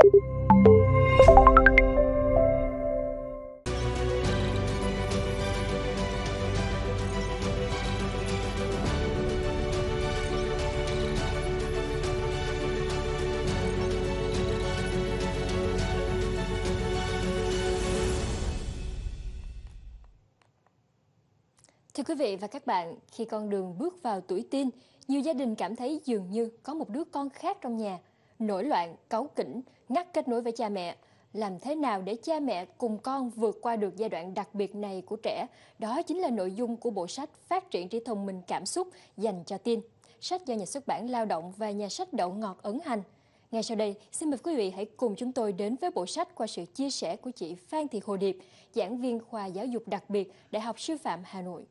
Thưa quý vị và các bạn, khi con đường bước vào tuổi teen, nhiều gia đình cảm thấy dường như có một đứa con khác trong nhà, nổi loạn, cáu kỉnh, ngắt kết nối với cha mẹ. Làm thế nào để cha mẹ cùng con vượt qua được giai đoạn đặc biệt này của trẻ? Đó chính là nội dung của bộ sách Phát triển trí thông minh cảm xúc dành cho teen. Sách do Nhà xuất bản Lao động và Nhà sách Đậu Ngọt ấn hành. Ngay sau đây, xin mời quý vị hãy cùng chúng tôi đến với bộ sách qua sự chia sẻ của chị Phan Thị Hồ Điệp, giảng viên khoa giáo dục đặc biệt, Đại học Sư phạm Hà Nội.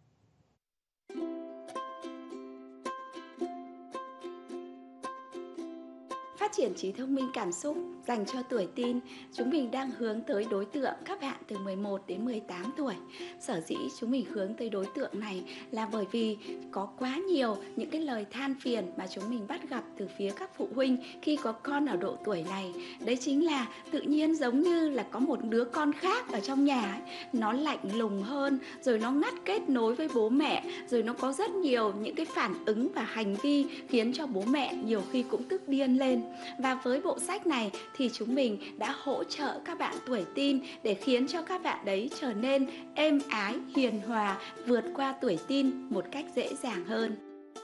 Phát triển trí thông minh cảm xúc dành cho tuổi teen, chúng mình đang hướng tới đối tượng các bạn từ 11 đến 18 tuổi. Sở dĩ chúng mình hướng tới đối tượng này là bởi vì có quá nhiều những cái lời than phiền mà chúng mình bắt gặp từ phía các phụ huynh khi có con ở độ tuổi này. Đấy chính là tự nhiên giống như là có một đứa con khác ở trong nhà ấy. Nó lạnh lùng hơn, rồi nó ngắt kết nối với bố mẹ, rồi nó có rất nhiều những cái phản ứng và hành vi khiến cho bố mẹ nhiều khi cũng tức điên lên. Và với bộ sách này thì chúng mình đã hỗ trợ các bạn tuổi teen để khiến cho các bạn đấy trở nên êm ái, hiền hòa, vượt qua tuổi teen một cách dễ dàng hơn.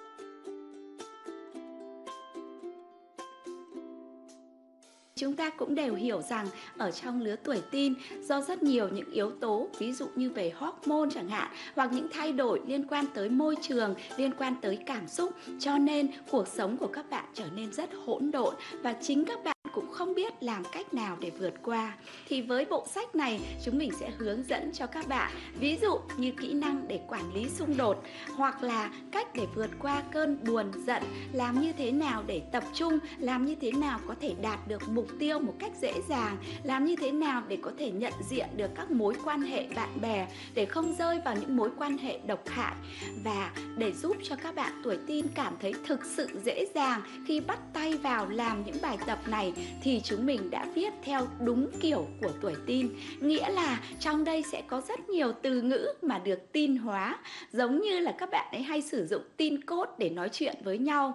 Chúng ta cũng đều hiểu rằng ở trong lứa tuổi teen, do rất nhiều những yếu tố, ví dụ như về hormone chẳng hạn, hoặc những thay đổi liên quan tới môi trường, liên quan tới cảm xúc, cho nên cuộc sống của các bạn trở nên rất hỗn độn và chính các bạn cũng không biết làm cách nào để vượt qua. Thì với bộ sách này, chúng mình sẽ hướng dẫn cho các bạn, ví dụ như kỹ năng để quản lý xung đột, hoặc là cách để vượt qua cơn buồn giận, làm như thế nào để tập trung, làm như thế nào có thể đạt được mục tiêu một cách dễ dàng, làm như thế nào để có thể nhận diện được các mối quan hệ bạn bè, để không rơi vào những mối quan hệ độc hại, và để giúp cho các bạn tuổi teen cảm thấy thực sự dễ dàng khi bắt tay vào làm những bài tập này, thì chúng mình đã viết theo đúng kiểu của tuổi teen. Nghĩa là trong đây sẽ có rất nhiều từ ngữ mà được teen hóa, giống như là các bạn ấy hay sử dụng teen code để nói chuyện với nhau.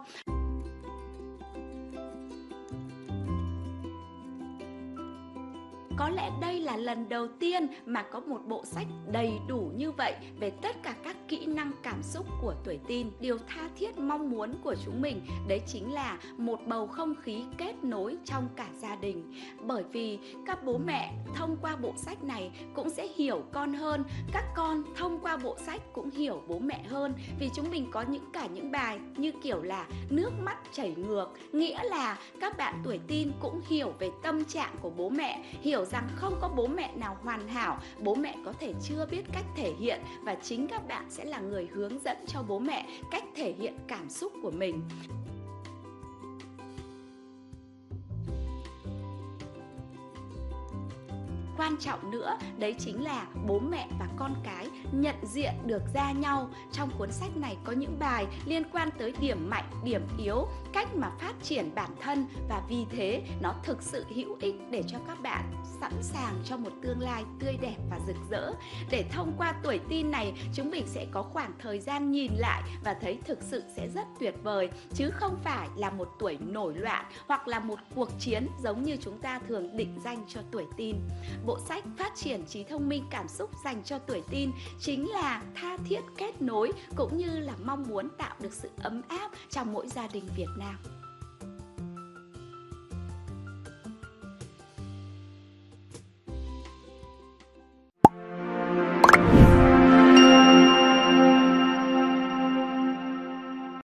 Có lẽ đây là lần đầu tiên mà có một bộ sách đầy đủ như vậy về tất cả các kỹ năng cảm xúc của tuổi teen. Điều tha thiết mong muốn của chúng mình đấy chính là một bầu không khí kết nối trong cả gia đình. Bởi vì các bố mẹ thông qua bộ sách này cũng sẽ hiểu con hơn, các con thông qua bộ sách cũng hiểu bố mẹ hơn. Vì chúng mình có những bài như kiểu là nước mắt chảy ngược, nghĩa là các bạn tuổi teen cũng hiểu về tâm trạng của bố mẹ, hiểu rằng không có bố mẹ nào hoàn hảo, bố mẹ có thể chưa biết cách thể hiện, và chính các bạn sẽ là người hướng dẫn cho bố mẹ cách thể hiện cảm xúc của mình. Quan trọng nữa, đấy chính là bố mẹ và con cái nhận diện được ra nhau. Trong cuốn sách này có những bài liên quan tới điểm mạnh, điểm yếu, cách mà phát triển bản thân, và vì thế nó thực sự hữu ích để cho các bạn sẵn sàng cho một tương lai tươi đẹp và rực rỡ. Để thông qua tuổi teen này, chúng mình sẽ có khoảng thời gian nhìn lại và thấy thực sự sẽ rất tuyệt vời, chứ không phải là một tuổi nổi loạn hoặc là một cuộc chiến giống như chúng ta thường định danh cho tuổi teen. Bộ sách Phát triển trí thông minh cảm xúc dành cho tuổi teen chính là tha thiết kết nối cũng như là mong muốn tạo được sự ấm áp trong mỗi gia đình Việt Nam.